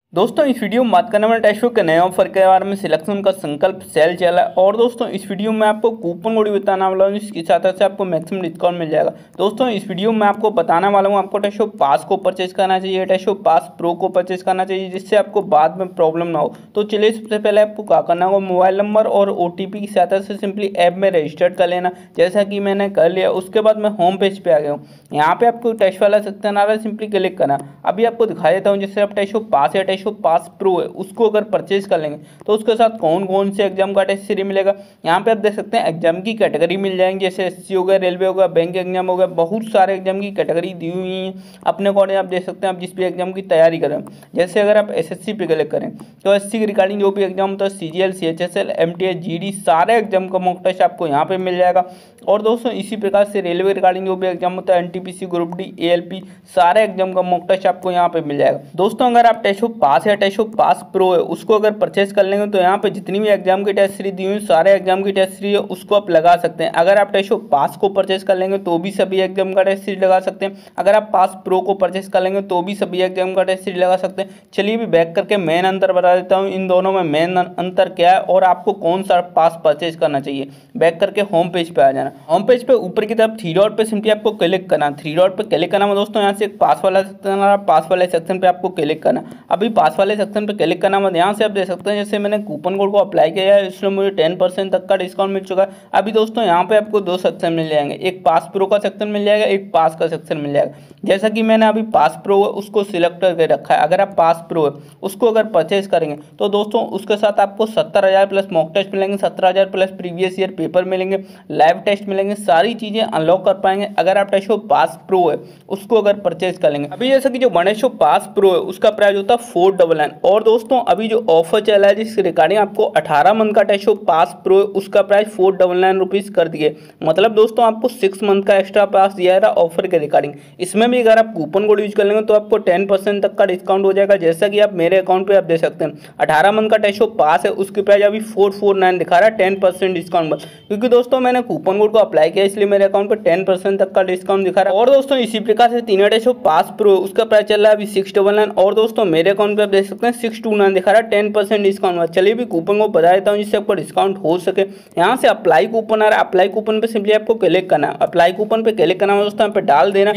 दोस्तों इस वीडियो में बात करने वाले टेस्ट बुक के नए ऑफर के बारे में। सिलेक्शन का संकल्प सेल चला है और दोस्तों इस वीडियो में आपको कूपन कोड बताना वाला हूँ जिसकी सहायता से आपको मैक्सिमम डिस्काउंट मिल जाएगा। दोस्तों इस वीडियो में आपको बताने वाला हूँ आपको टेस्ट बुक पास को परचेज करना चाहिए, टेस्ट बुक पास प्रो को परचेज करना चाहिए जिससे आपको बाद में प्रॉब्लम ना हो। तो चलिए सबसे पहले आपको क्या करना होगा, मोबाइल नंबर और OTP की सहायता से सिंपली ऐप में रजिस्टर्ड कर लेना, जैसा कि मैंने कर लिया। उसके बाद मैं होम पेज पे आ गया हूँ। यहाँ पे आपको टेस्ट वाला सेक्शन आ रहा है, सिंपली क्लिक करना। अभी आपको दिखा देता हूँ जैसे आप टेस्ट बुक पास या टेस्ट बुक पास प्रो उसको अगर परचेज कर लेंगे तो उसके साथ कौन कौन से एग्जाम का टेस्ट सीरीज मिलेगा। यहाँ पे आप देख सकते हैं एग्जाम की कैटेगरी मिल जाएंगी, जैसे SC हो गया, रेलवे हो गया, बैंक एग्जाम हो गया, बहुत सारे एग्जाम की कैटेगरी दी हुई है अपने अकॉर्डिंग। आप देख सकते हैं आप जिस भी एग्जाम की तैयारी करें, जैसे अगर आप SSC पे क्लिक करें तो SC के रिगार्डिंग जो भी एग्जाम होता है CGL, CHSL, MTH, GD सारे एग्जाम का मॉक टेस्ट आपको यहाँ पे मिल जाएगा। और दोस्तों इसी प्रकार से रेलवे रिगार्डिंग जो भी एग्जाम होता है NTPC, ग्रुप D, ALP सारे एग्जाम का मॉक टेस्ट आपको यहाँ पे मिल जाएगा। दोस्तों अगर आप टेस्ट बुक पास या टेस्ट बुक पास प्रो है उसको अगर परचेज कर लेंगे तो यहाँ पे जितनी भी एग्जाम की टेस्ट सीरीज दी हुई सारे एग्जाम की टेस्ट सीरीज है उसको आप लगा सकते हैं। अगर आप टेस्ट बुक पास को परचेज कर लेंगे तो भी सभी एग्जाम का टेस्ट सीरीज लगा सकते हैं। अगर आप पास प्रो को परचेज कर लेंगे तो भी सभी एग्जाम का टेस्ट सीरीज लगा सकते हैं। चलिए भी बैक करके मेन अंतर बता देता हूँ इन दोनों में मेन अंतर क्या है और आपको कौन सा पास परचेज करना चाहिए। बैक करके होम पेज पे आ जाना। होम पेज पे ऊपर की तरफ थ्री डॉट पे सिंपली आपको क्लिक करना। थ्री डॉट पे क्लिक करना दोस्तों यहाँ से एक पास वाला सेक्शन आ रहा है, पास वाले सेक्शन पे आपको क्लिक करना। अभी पास वाले सेक्शन पे क्लिक करना मतलब यहाँ से आप देख सकते हैं जैसे मैंने कूपन कोड को अप्लाई किया है इसमें मुझे 10% तक का डिस्काउंट मिल चुका है। अभी दोस्तों यहाँ पे आपको दो सेक्शन मिल जाएंगे, एक पास प्रो का सेक्शन मिल जाएगा, एक पास का सेक्शन मिल जाएगा। जैसा कि मैंने अभी पास प्रो है उसको सिलेक्ट करके रखा है। अगर आप पास प्रो है उसको अगर परचेज करेंगे तो दोस्तों उसके साथ आपको 70,000 प्लस मॉक टेस्ट मिलेंगे, 17,000 प्लस प्रीवियस ईयर पेपर मिलेंगे, लाइव टेस्ट मिलेंगे, सारी चीजें अनलॉक कर पाएंगे अगर आप टेस्ट बुक पास प्रो है उसको अगर परचेज कर लेंगे। अभी जैसा कि जो टेस्ट बुक पास प्रो है उसका प्राइस होता है 499 और दोस्तों अभी जो ऑफर चल रहा है जिसके रिगार्डिंग आपको 18 मंथ का टेस्ट बुक पास प्रो उसका प्राइस 499 रुपीज कर दिए। मतलब दोस्तों आपको 6 मंथ का एक्स्ट्रा पास दिया है ऑफर के रिगार्डिंग। इसमें भी अगर आप कूपन कोड यूज कर लेंगे तो आपको 10% तक का डिस्काउंट हो जाएगा। जैसा कि आप मेरे अकाउंट पे आप देख सकते हैं 18 मंथ का टेस्ट बुक पास है उसकी प्राइस अभी 449 दिखा रहा है 10% डिस्काउंट पर, क्योंकि दोस्तों मैंने कूपन कोड को अप्लाई किया इसलिए मेरे अकाउंट पर 10% तक का डिस्काउंट दिखा रहा है। और दोस्तों इसी प्रकार से तीनों टेस्ट बुक पास प्रो उसका प्राइस चल रहा है अभी 699 और दोस्तों मेरे अकाउंट पे आप देख सकते हैं 629 दिखा रहा है 10% डिस्काउंट। चलिए भी कूपन को बता देता हूँ जिससे आपको डिस्काउंट हो सके। यहाँ से अप्लाई कूपन आ रहा है, अप्लाई कूपन पे सिंपली आपको क्लिक करना है। अप्लाई कूपन पे क्लिक करना है दोस्तों यहाँ पे डाल देना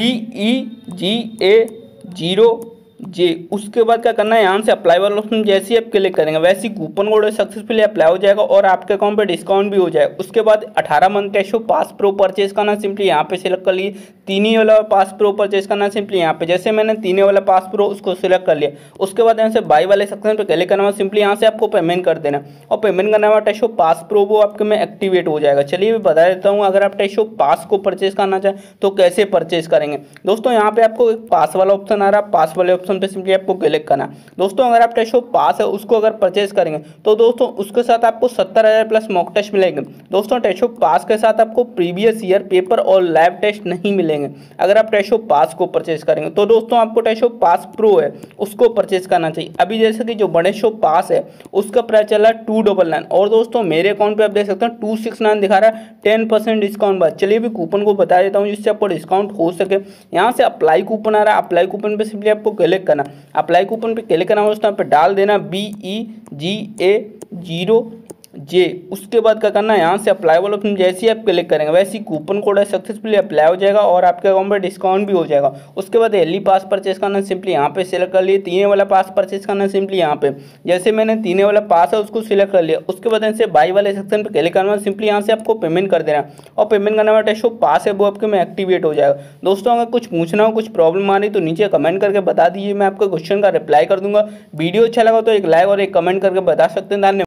BEGA0J। उसके बाद क्या करना है यहाँ से अप्लाई वाला ऑप्शन जैसे ही आप क्लिक करेंगे वैसे ही कूपन कोड सक्सेसफुली अप्लाई हो जाएगा और आपके अकाउंट पे डिस्काउंट भी हो जाएगा। उसके बाद 18 month test book pass pro purchase करना सिंपली यहाँ पे सिलेक्ट कर लिए। तीनी वाला पास प्रो परचेज करना सिंपली यहाँ पे, जैसे मैंने तीने वाला पास प्रो उसको सिलेक्ट कर लिया। उसके बाद यहाँ से बाई वाले सेक्शन पे क्लिक करना सिंपली यहाँ से आपको पेमेंट कर देना और पेमेंट करने वाला टेस्ट बुक पास प्रो वो आपके में एक्टिवेट हो जाएगा। चलिए बता देता हूँ अगर आप टेस्ट बुक पास को परचेज करना चाहें तो कैसे परचेज करेंगे। दोस्तों यहाँ पे आपको एक पास वाला ऑप्शन आ रहा है, पास वाले ऑप्शन पे सिंपली आपको क्लिक करना। दोस्तों अगर आप टेस्ट बुक पास है उसको अगर परचेज करेंगे तो दोस्तों उसके साथ आपको 70,000 प्लस मॉक टेस्ट मिलेंगे। दोस्तों टेस्ट बुक पास के साथ आपको प्रीवियस ईयर पेपर और लाइव टेस्ट नहीं मिलेंगे अगर आप टेस्ट बुक पास को परचेज करेंगे। तो दोस्तों आपको टेस्ट बुक पास प्रो है उसको परचेज करना चाहिए। अभी जैसे कि जो टेस्ट बुक पास है उसका प्राइस चल रहा है 299 और दोस्तों मेरे अकाउंट पे आप देख सकते हैं 269 दिखा रहा है 10% डिस्काउंट बाद। चलिए भी कूपन को बता देता हूँ जिससे आपको डिस्काउंट हो सके। यहाँ से अप्लाई कूपन आ रहा है, अप्लाई कूपन पे सिंपली आपको क्लिक करना। अप्लाई कूपन पे क्लिक करना दोस्तों पे डाल देना BEGA0J। उसके बाद क्या करना है यहाँ से अप्लाई वाला ऑप्शन जैसे ही आप क्लिक करेंगे वैसे ही कूपन कोड है सक्सेसफुली अप्लाई हो जाएगा और आपके अकाउंट पर डिस्काउंट भी हो जाएगा। उसके बाद एलई पास परचेज करना सिंपली यहाँ पे सिलेक्ट कर लिए। तीने वाला पास परचेज करना सिंपली यहाँ पे, जैसे मैंने तीने वाला पास है उसको सिलेक्ट कर लिया। उसके बाद यहाँ से बाई वाले सेक्शन पे क्लिक करना सिंपली यहाँ से आपको पेमेंट कर देना और पेमेंट करने वाला टेस्ट बुक पास है वो आपके में एक्टिवेट हो जाएगा। दोस्तों अगर कुछ पूछना हो, कुछ प्रॉब्लम आ रही तो नीचे कमेंट करके बता दीजिए, मैं आपके क्वेश्चन का रिप्लाई कर दूंगा। वीडियो अच्छा लगा तो एक लाइक और एक कमेंट करके बता सकते हैं। धन्यवाद।